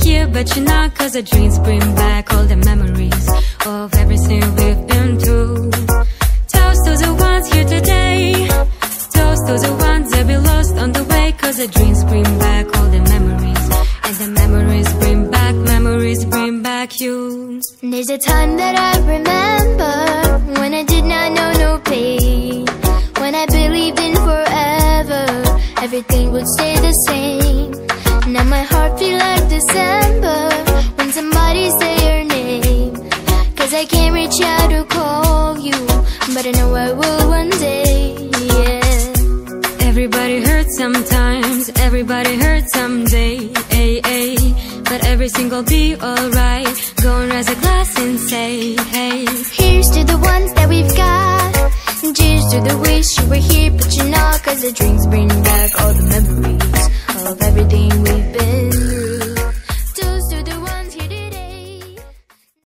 here, but you're not, 'cause the dreams bring back all the memories of everything we've been through. Toast to the ones here today, toast to the ones that we lost on the way, 'cause the dreams bring back all the memories, and the memories bring back you. There's a time that I remember when I did not know no pain, when I believed in forever, everything would stay the same. Now my heart feel like December when somebody say your name, 'cause I can't reach out to call you, but I know I will one day, yeah. Everybody hurts sometimes, everybody hurts someday, ay, ay. But everything will be alright. Go and raise a glass and say, hey. Here's to the ones that we've got, and cheers to the wish you were here but you're not, 'cause the drinks bring back all the memories of